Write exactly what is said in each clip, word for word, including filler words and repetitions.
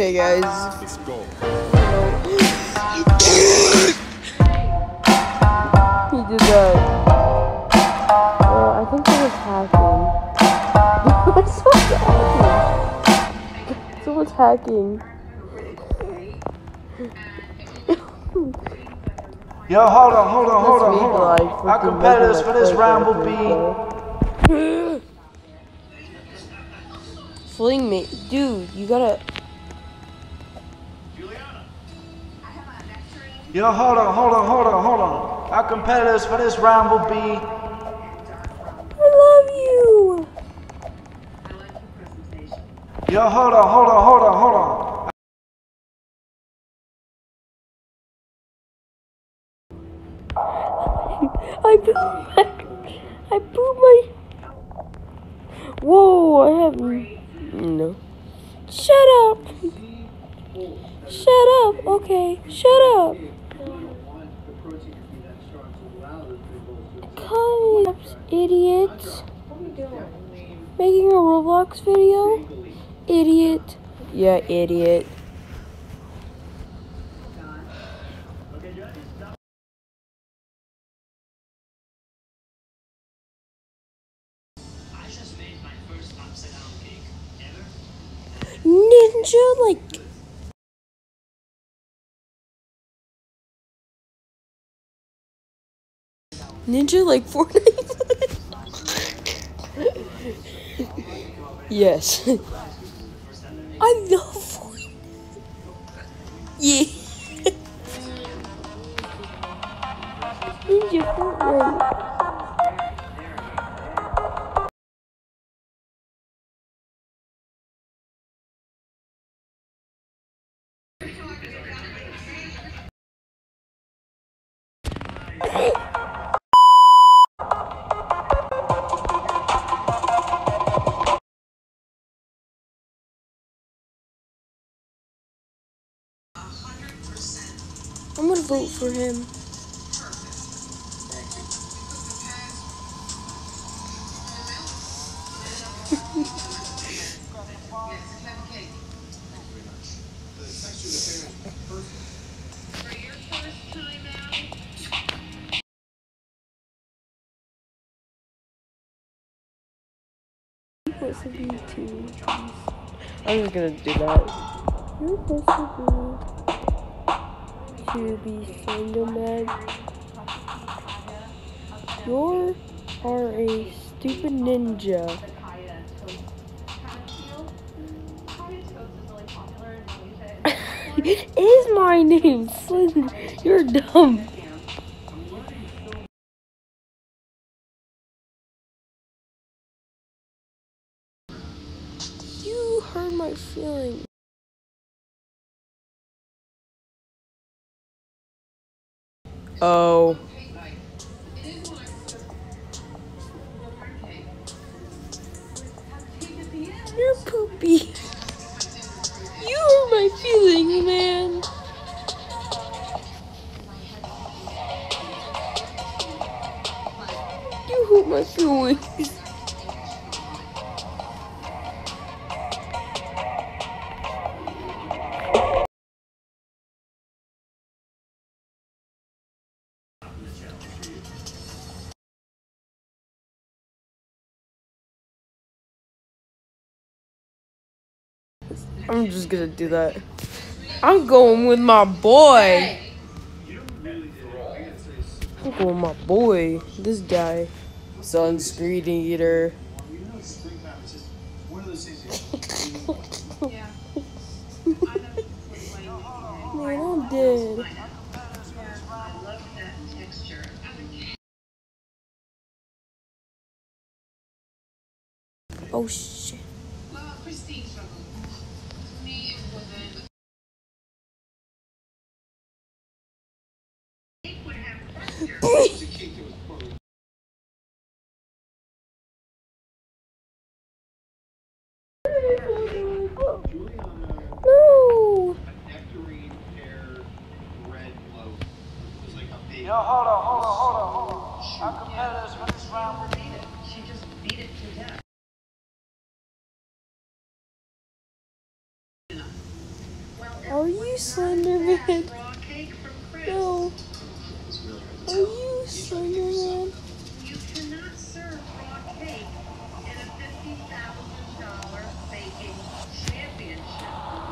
Okay, guys. Let's go. He did that. Well, I think he was hacking. Someone's hacking. Someone's hacking. Yo, hold on, hold on, hold on, hold on. Like, Our competitors for this round will be... Fling me. Dude, you gotta... Yo, hold on, hold on, hold on, hold on. Our competitors for this round will be... I love you! Yo, hold on, hold on, hold on, hold on. I blew my... I blew my... Whoa, I have... No. Shut up! Shut up, okay. Shut up! Collapse, idiot. Making a Roblox video? Idiot. Yeah, idiot. Ninja, like... Ninja, like Fortnite? Yes. I love Fortnite. Yeah. Ninja Fortnite. I'm gonna vote for him. I'm just gonna do that. You're supposed to be to be Slenderman. You are a stupid ninja. It is my name, Slender. You're dumb. You hurt my feelings. Oh. You're poopy. You hurt my feelings, man. You hurt my feelings. I'm just gonna do that. I'm going with my boy. I'm going with my boy. This guy. Sunscreen eater. Man, I'm dead. Oh shit. No. Yo, hold on, hold on, hold on, hold on. Our competitors for this round will be... She just beat it to death. Are you Slenderman? No. Are you Slenderman? You cannot serve raw cake in a fifty thousand dollar baking championship.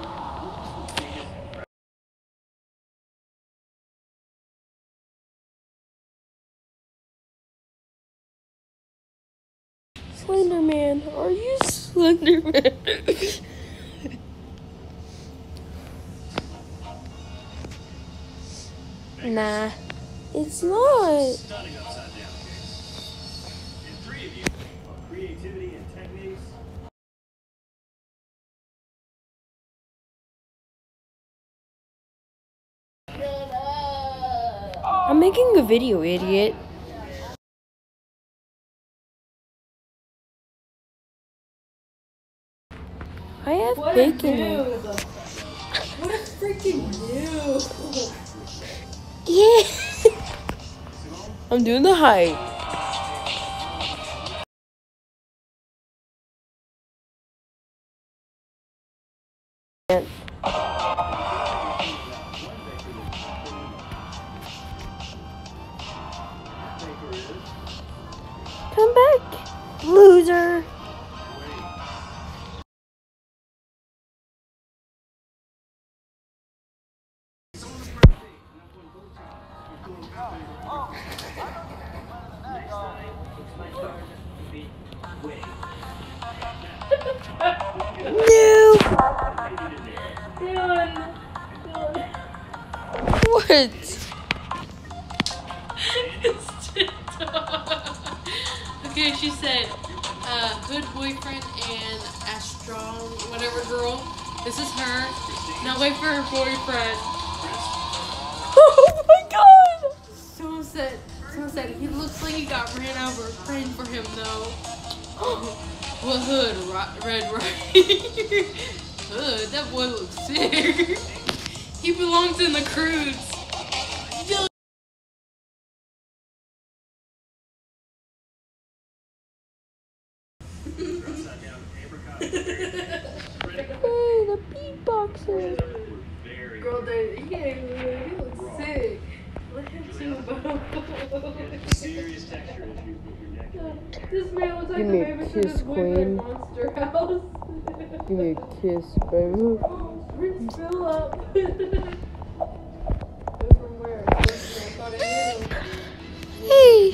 Slenderman, are you Slenderman? Nah, it's not. Stunning upside down case. And three of you are creativity and techniques. I'm making a video, idiot. I have What bacon. a noob. What a freaking noob. Yeah. I'm doing the height. Come back, loser. No. Dylan. Dylan. What? Okay, she said, uh, hood boyfriend and a strong whatever girl. This is her. Now wait for her boyfriend. Oh my god. Someone said, someone said he looks like he got ran over. Praying for him though. What hood? Ri- Red Riding Hood. That boy looks sick. He belongs in the cruise. Hey, the beatboxer. Girl, dude, he can't even move. He looks sick. Let him see about Serious texture issues with your neck. This man looks like Give the me a babysitter's kiss, boyfriend queen. Monster House. Give me a kiss, baby. Rich Phillip. From where? I thought I knew. Hey.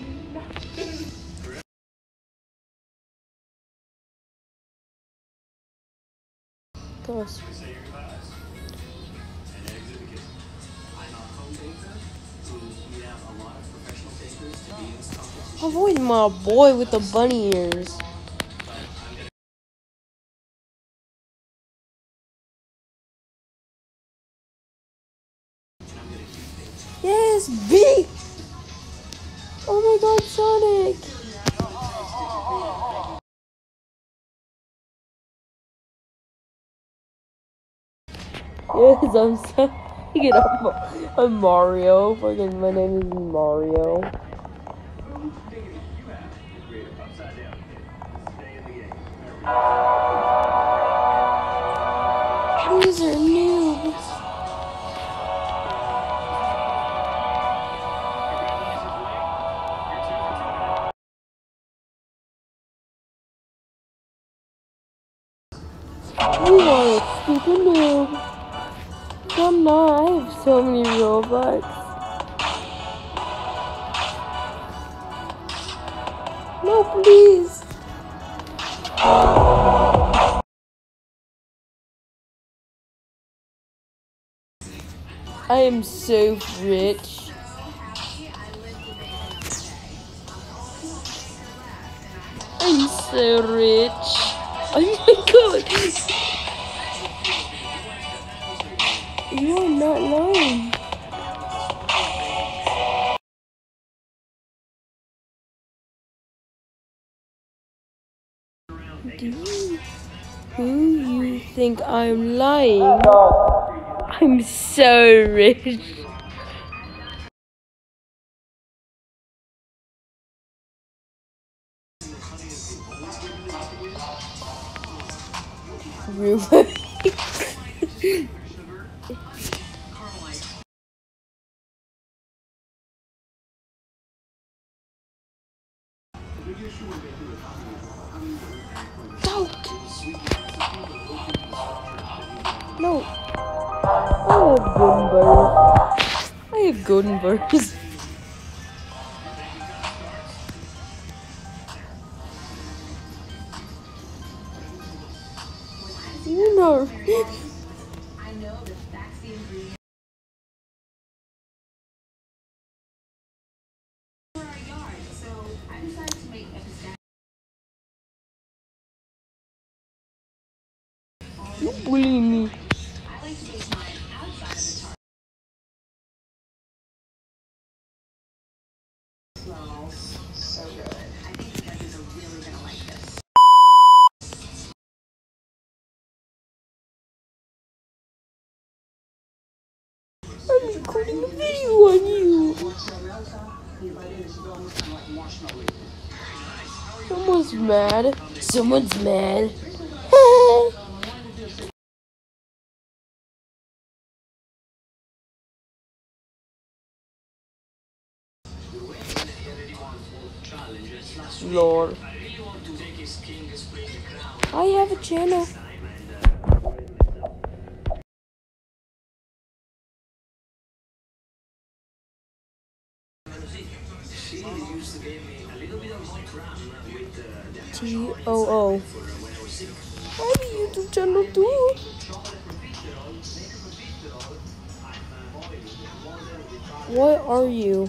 Gosh. Say your goodbyes. And exit the kitchen. I'm on home data. So we have a lot of professional takers to be in this competition. Avoid my boy with the bunny ears. Yes, B. Oh my god, Sonic. Yes, I'm so. Get up. I'm Mario. Fucking, my name is Mario. Loser noob. You are a stupid noob. I'm not. I have so many Robux. No, please. I am so rich. I'm so rich. Oh my god. You are not lying. Do you, who you think I'm lying? I'm so rich. Really? No. I have golden burgers. I have golden burgers. You know. I know that that's the ingredient for our yard, so I decided to make a pistachio. You bullying me. I like to bake mine outside of the tart. Smells so good. I think the judges are really gonna like this. I'm recording a video on you. Someone's mad. Someone's mad. Lord. I have a channel. T O O. I have a YouTube channel too. What are you?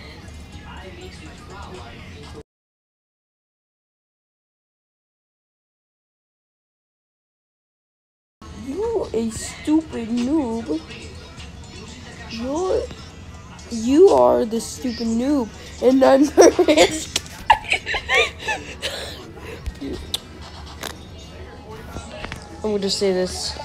You're a stupid noob. You're you are the stupid noob, and I'm the rich. I'm gonna say this.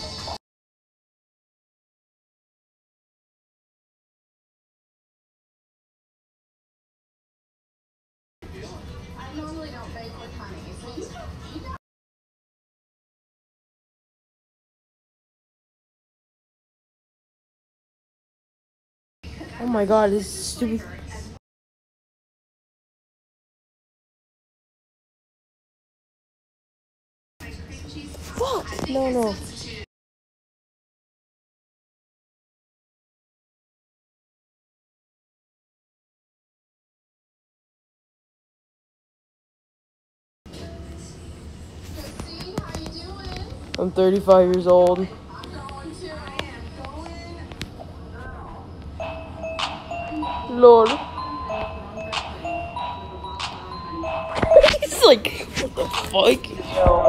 I normally don't bake with honey, so you don't, you don't. Oh my god, this is stupid. Fuck! No, no. I'm thirty-five years old. Lord. He's like, what the fuck?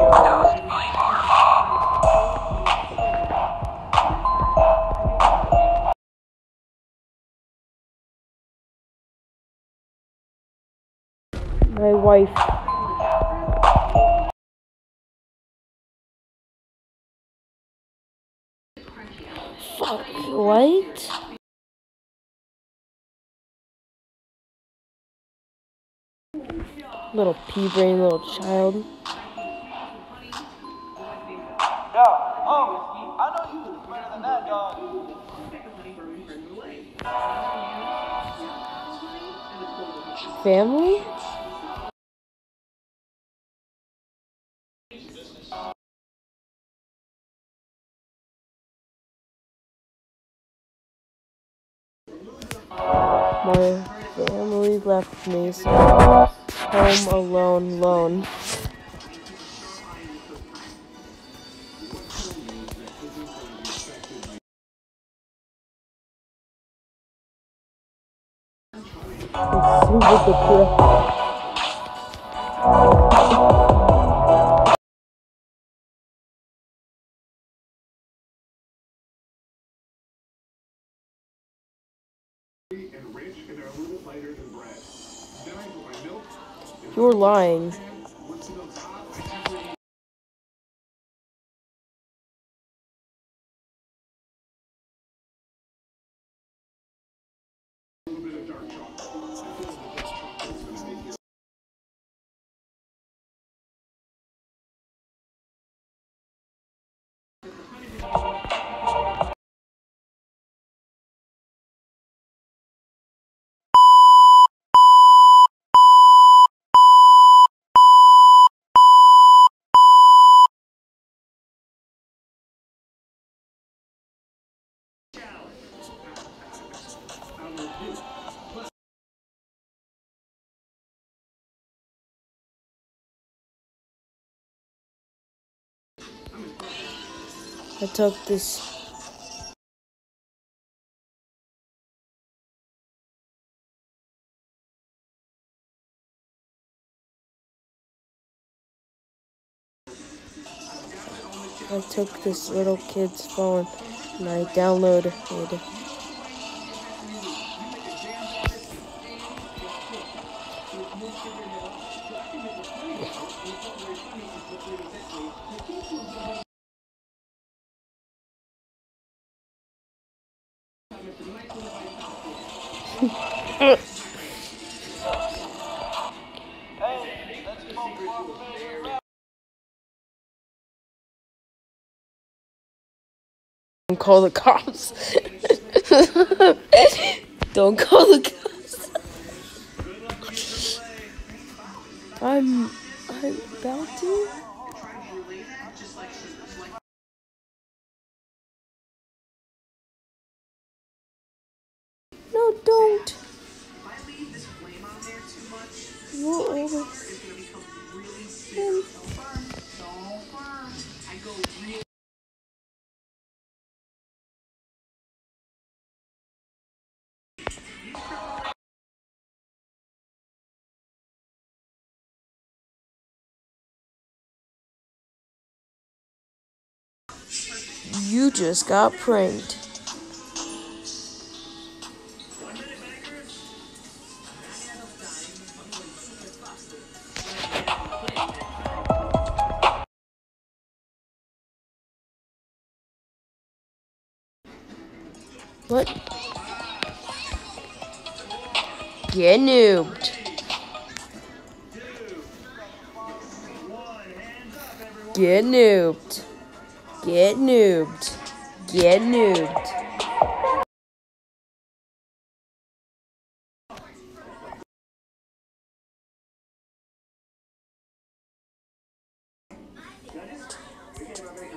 My wife. Fuck, what? Little pea brain, little child. Yeah, oh, I know you can do better than that, dog. Family? My family left me, so I'm home alone, alone. It's so ridiculous. You're lying. I took this. I took this little kid's phone and I downloaded it. Don't call the cops. Don't call the cops. I'm I'm about to. No, don't. Roll over. You just got pranked. What? Get noobed. Get noobed. Get noobed. Get noobed.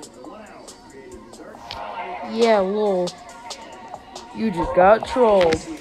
Yeah, lol. You just got trolled.